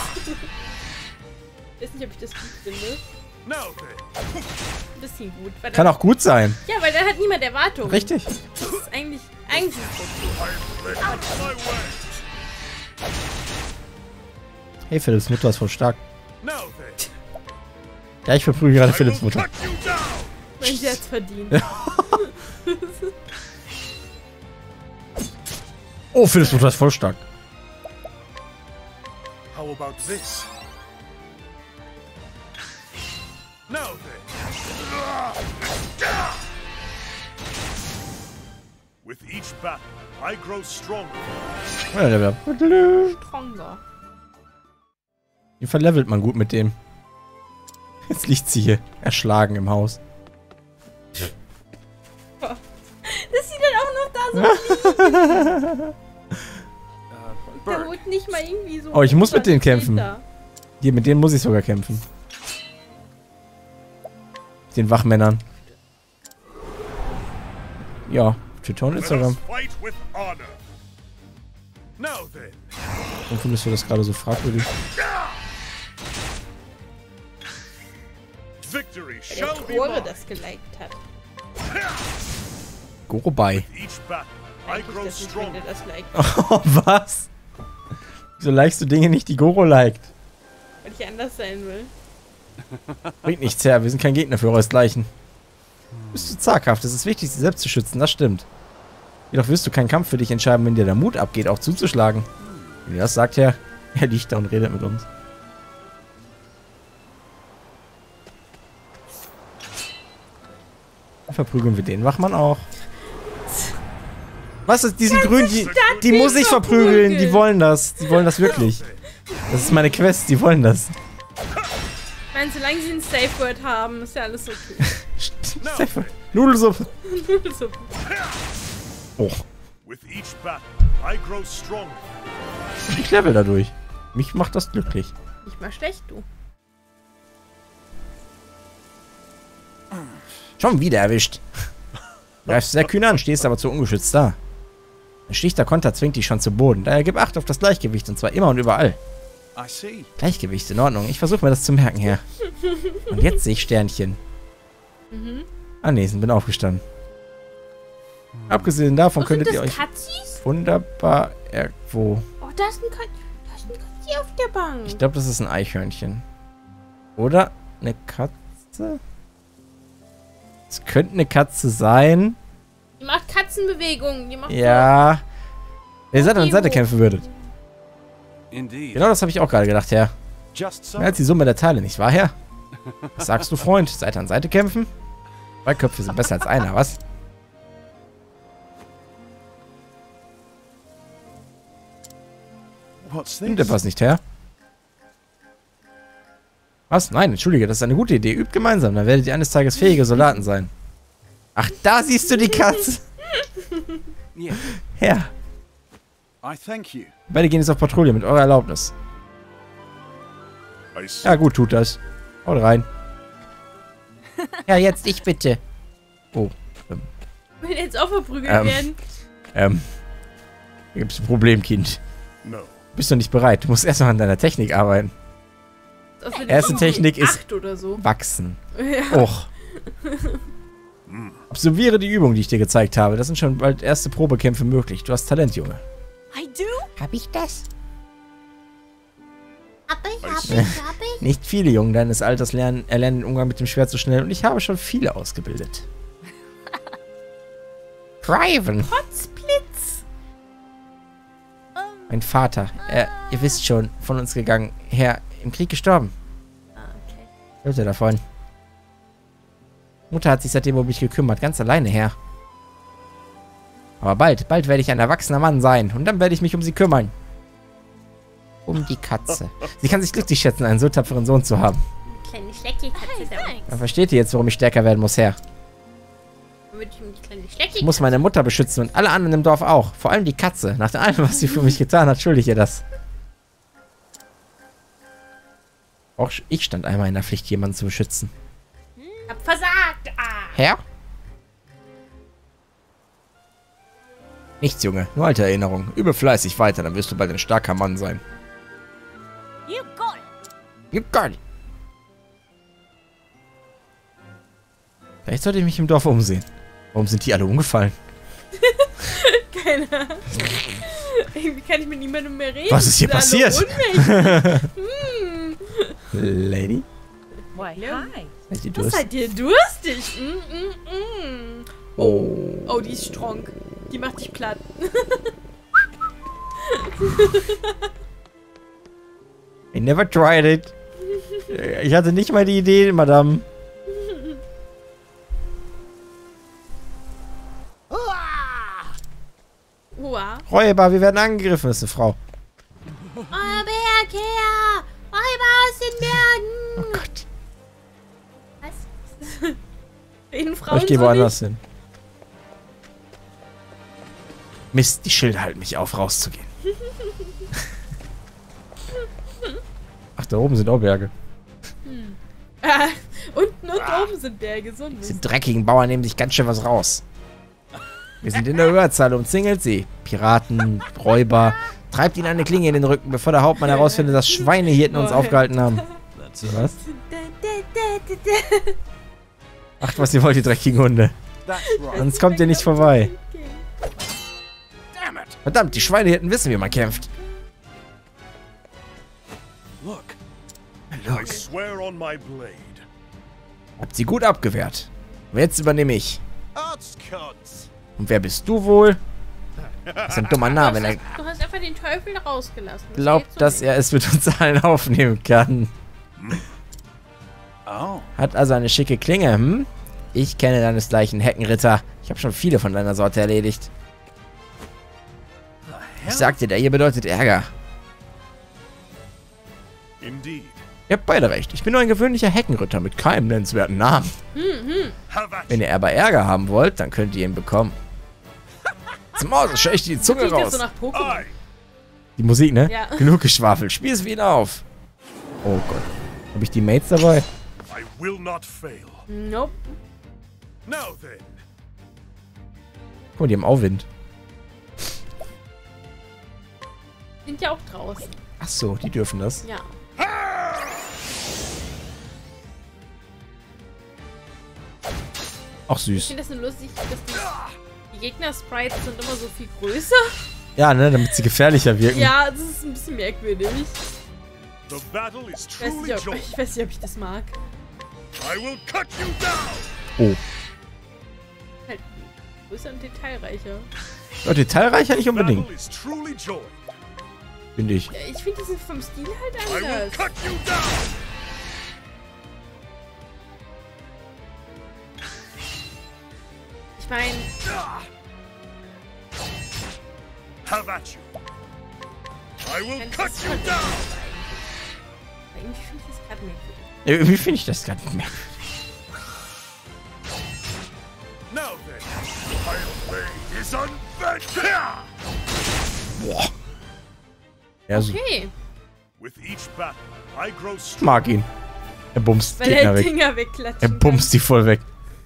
Ich weiß nicht, ob ich das gut finde. Now then. Ein bisschen gut. Weil Kann auch gut sein. Ja, weil dann hat niemand Erwartungen. Richtig. Das ist eigentlich ist es so. Hey, Philipps Mutter ist voll stark. Now then. Ja, ich verprügel gerade I Philipps will Mutter. cut you down. Weil sie hat's verdient. Oh, Philipps Mutter ist voll stark. How about this? Now then. With each battle, I grow stronger. Ja, Level up. Stronger. Wie verlevelt man gut mit dem? Jetzt liegt sie hier erschlagen im Haus. Das sieht dann auch noch da so liegen. Der holt nicht mal irgendwie so... Oh, ich muss mit denen kämpfen. Da. Hier, mit denen muss ich sogar kämpfen. Den Wachmännern. Ja, Twitter und Let Instagram. us fight with honor. Now then. Warum findest du das gerade so fragwürdig? Victory Der shall be Tore mine. das geliked hat. Gorobai. Each battle, I Eigentlich grow das nicht, wenn der stronger. das liked. Oh, was? Wieso likest du Dinge nicht, die Goro liked? Weil ich anders sein will. Bringt nichts her, wir sind kein Gegner für euresgleichen. Bist du zaghaft, es ist wichtig, sich selbst zu schützen, das stimmt. Jedoch wirst du keinen Kampf für dich entscheiden, wenn dir der Mut abgeht, auch zuzuschlagen. Wie das sagt er liegt da und redet mit uns. Dann verprügeln wir den Wachmann auch. Was ist diesen Grünen? Die muss ich verprügeln, die wollen das. Die wollen das wirklich. Das ist meine Quest, die wollen das. Ich meine, solange sie ein Safe Word haben, ist ja alles okay. Nudelsuppe. So. Oh, With each battle, I grow stronger. ich level dadurch. Mich macht das glücklich. Nicht mal schlecht, du. Schon wieder erwischt. Greifst sehr kühn an, stehst aber zu ungeschützt da. Ein schlichter Konter zwingt dich schon zu Boden. Daher gib Acht auf das Gleichgewicht, und zwar immer und überall. I see. Gleichgewicht, in Ordnung. Ich versuche mir das zu merken, Herr. Und jetzt sehe ich Sternchen. Anwesend, bin aufgestanden. Abgesehen davon könntet ihr euch Katzis? wunderbar irgendwo... Oh, da ist ein Katzi auf der Bank. Ich glaube, das ist ein Eichhörnchen. Oder eine Katze? Es könnte eine Katze sein. Die macht Katzenbewegungen. Die macht Ja. Wenn ihr Seite an Seite kämpfen würdet. Indeed. Genau das habe ich auch gerade gedacht, Herr. Just so. Mehr als die Summe der Teile, nicht wahr, Herr? Was sagst du, Freund? Seite an Seite kämpfen? 2 Köpfe sind besser als einer, was? What's Stimmt this? etwas nicht, Herr? Was? Nein, entschuldige, das ist eine gute Idee. Übt gemeinsam, dann werdet ihr eines Tages fähige Soldaten sein. Ach, da siehst du die Katze. Yeah. Herr, I thank you. beide gehen jetzt auf Patrouille mit eurer Erlaubnis. I see. Ja, gut, tut das. Haut rein. Ja, jetzt ich bitte. Oh, will jetzt auch verprügelt werden. hier gibt's ein Problem, Kind. No. Bist du nicht bereit? Du musst erst noch an deiner Technik arbeiten. Außerdem Erste irgendwie Technik ist- 8 oder so. Wachsen. Ja. Och. Absolviere die Übung, die ich dir gezeigt habe. Das sind schon bald erste Probekämpfe möglich. Du hast Talent, Junge. I do? Hab ich das? Hab see. ich? Nicht viele Jungen deines Alters erlernen den Umgang mit dem Schwert so schnell und ich habe schon viele ausgebildet. Driven. Potzblitz. Mein Vater, ihr wisst schon, von uns gegangen. Herr, im Krieg gestorben. Okay. Hörte davon. Mutter hat sich seitdem um mich gekümmert, ganz alleine, Herr. Aber bald werde ich ein erwachsener Mann sein und dann werde ich mich um sie kümmern. Um die Katze. Sie kann sich glücklich schätzen, einen so tapferen Sohn zu haben. Kleine Schlecki-Katze Hey, da. thanks. Dann versteht ihr jetzt, warum ich stärker werden muss, Herr. Dann würde ich um die kleine Ich Schlecki. muss meine Mutter beschützen und alle anderen im Dorf auch. Vor allem die Katze. Nach allem, was sie für mich getan hat, schulde ich ihr das. Auch ich stand einmal in der Pflicht, jemanden zu beschützen. Hab versagt. Ah. Herr? Nichts, Junge. Nur alte Erinnerungen. Übe fleißig weiter, dann wirst du bald ein starker Mann sein. You got it. You got it. Vielleicht sollte ich mich im Dorf umsehen. Warum sind die alle umgefallen? Keine Ahnung. Irgendwie kann ich mit niemandem mehr reden. Was ist hier Die sind alle passiert? ohnmächtig. Lady? Why, hi. Seid ihr Was Durst? seid ihr durstig? Oh. Oh, die ist strong. Die macht dich platt. never tried it. Ich hatte nicht mal die Idee, Madame. Uah. Räuber, wir werden angegriffen, das ist eine Frau. Berg her! Räuber aus den Bergen! Oh Gott. Was? Reden Frauen Ich gehe so woanders hin. Mist, die Schilder halten mich auf, rauszugehen. Ach, da oben sind auch Berge. Unten und oben sind Berge, so ein Diese Mist. dreckigen Bauern nehmen sich ganz schön was raus. Wir sind in der Überzahl, umzingelt sie. Piraten, Räuber. Treibt ihnen eine Klinge in den Rücken, bevor der Hauptmann herausfindet, dass Schweinehirten uns aufgehalten haben. Was? Macht, was ihr wollt, die dreckigen Hunde. Sonst kommt ihr nicht vorbei. Verdammt, die Schweinehirten wissen, wie man kämpft. Look. I swear on my blade. Habt sie gut abgewehrt. Und jetzt übernehme ich. Artscots. Und wer bist du wohl? Das ist ein dummer Name, wenn er Du hast einfach den Teufel rausgelassen. Das glaubt, geht so dass nicht. er es mit uns allen aufnehmen kann. Oh. Hat also eine schicke Klinge, hm? Ich kenne deinesgleichen, Heckenritter. Ich habe schon viele von deiner Sorte erledigt. Ich sagte, der hier bedeutet Ärger. Indeed. Ihr habt beide recht. Ich bin nur ein gewöhnlicher Heckenritter mit keinem nennenswerten Namen. Have at Wenn ihr aber Ärger haben wollt, dann könnt ihr ihn bekommen. Zum Maus, schau ich die Zunge Klingt das raus. so nach Pokémon? I. Die Musik, ne? Ja. Genug geschwafelt. Spiel es wie ihn auf. Oh Gott. Habe ich die Mates dabei? I will not fail. Nope. Now then. Guck mal, die haben auch Wind. Sind ja auch draußen. Ach so, die dürfen das. Ja. Auch Ich süß. finde das so lustig, dass die Gegner-Sprites sind immer so viel größer. Ja, ne, damit sie gefährlicher wirken. Ja, das ist ein bisschen merkwürdig. The battle is Ich weiß truly nicht, ob joined. ich das mag. I will cut you down. Oh. Halt größer und detailreicher. Ja, detailreicher nicht The unbedingt, battle is truly joined. finde ich. Ja, ich finde, die sind vom Stil halt I will anders. cut you down. Ich meine, Have at you. I will das cut ist you schon down. irgendwie finde ich das gerade merkwürdig. Irgendwie finde ich das gerade merkwürdig. Now then. My blade is unbent. Boah. Ja, so. Okay, With each battle, I grow Ich stronger. mag ihn. Er bumst weil Gegner er weg. Dinger wegklatschen Er bumst die voll weg.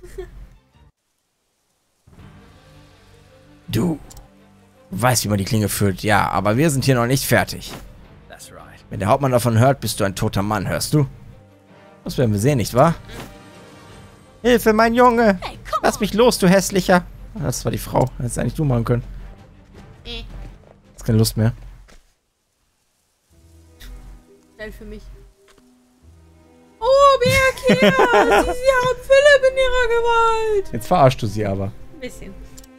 Du weißt, wie man die Klinge führt, ja, aber wir sind hier noch nicht fertig. That's right. Wenn der Hauptmann davon hört, bist du ein toter Mann, hörst du? Das werden wir sehen, nicht wahr? Hilfe, mein Junge! Hey, come Lass mich los, du hässlicher! Das war die Frau. Hättest eigentlich du machen können. kann. Jetzt keine Lust mehr. Schnell für mich. Oh, Berkia! Sie haben Philipp in ihrer Gewalt! Jetzt verarschst du sie aber. Ein bisschen.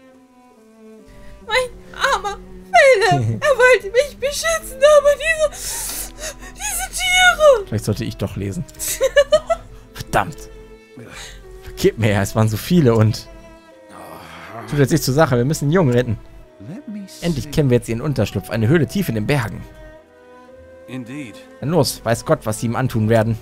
Mein armer Philipp! Er wollte mich beschützen, aber diese Tiere! Vielleicht sollte ich doch lesen. Verdammt. Vergib mir ja, es waren so viele und... Tut jetzt nicht zur Sache, wir müssen den Jungen retten. Let me see. Endlich kennen wir jetzt ihren Unterschlupf, eine Höhle tief in den Bergen. Indeed. Dann los, weiß Gott, was sie ihm antun werden.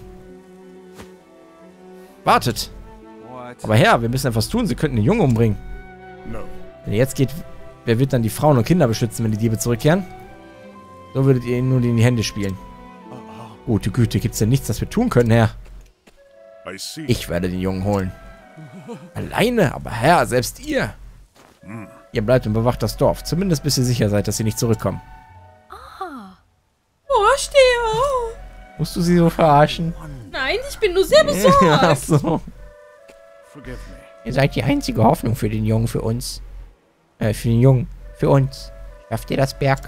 Wartet. What? Aber Herr, wir müssen etwas tun, sie könnten den Jungen umbringen. No. Wenn ihr jetzt geht, wer wird dann die Frauen und Kinder beschützen, wenn die Diebe zurückkehren? So würdet ihr ihnen nur in die Hände spielen. Gute Güte, gibt's denn nichts, das wir tun können, Herr? I see. Ich werde den Jungen holen. Alleine? Aber Herr, selbst ihr. Ihr bleibt und bewacht das Dorf. Zumindest bis ihr sicher seid, dass sie nicht zurückkommen. Vorsteher! Musst du sie so verarschen? Nein, ich bin nur sehr besorgt. Ach so. Forgive me. Ihr seid die einzige Hoffnung für den Jungen, für uns. Für den Jungen. Für uns. Schafft ihr das Berg?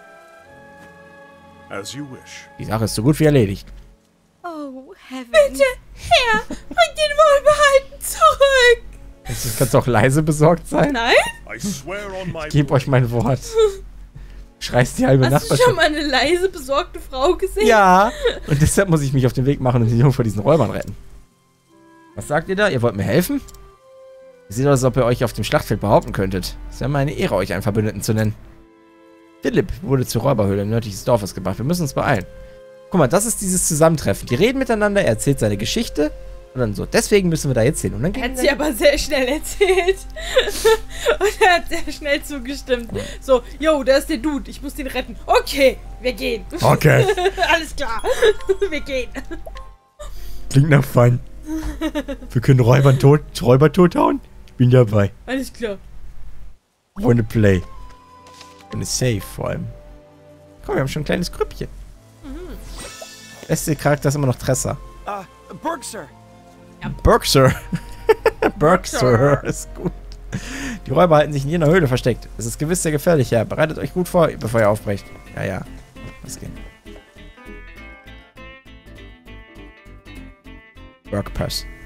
As you wish. Die Sache ist so gut wie erledigt. Oh, heaven. Bitte, Herr, bring den wohlbehalten zurück. Jetzt kannst du auch leise besorgt sein. Nein? I swear on my Gebt euch mein Wort. Schreist die halbe Hast Nachbarschaft. du schon mal eine leise, besorgte Frau gesehen? Ja. Und deshalb muss ich mich auf den Weg machen und den Jungen vor diesen Räubern retten. Was sagt ihr da? Ihr wollt mir helfen? Ihr seht aus, als ob ihr euch auf dem Schlachtfeld behaupten könntet. Es wäre meine Ehre, euch einen Verbündeten zu nennen. Philipp wurde zur Räuberhöhle im nördlichen Dorfes gebracht. Wir müssen uns beeilen. Guck mal, das ist dieses Zusammentreffen. Die reden miteinander, er erzählt seine Geschichte und dann so. Deswegen müssen wir da jetzt hin. Und dann Er hat sie aber sehr schnell erzählt. Und er hat sehr schnell zugestimmt. So, yo, da ist der Dude. Ich muss den retten. Okay, wir gehen. Okay. Alles klar. Wir gehen. Klingt nach Fun. Wir können Räuber tot hauen? Ich bin dabei. Alles klar. Wanna play. Wanna save vor allem. Komm, wir haben schon ein kleines Grüppchen. Beste Charakter ist immer noch Tressa. Bergser. Bergser. Bergser ist gut. Die Räuber halten sich in jener Höhle versteckt. Es ist gewiss sehr gefährlich, ja. Bereitet euch gut vor, bevor ihr aufbrecht. Ja, ja. Was geht? Workpass.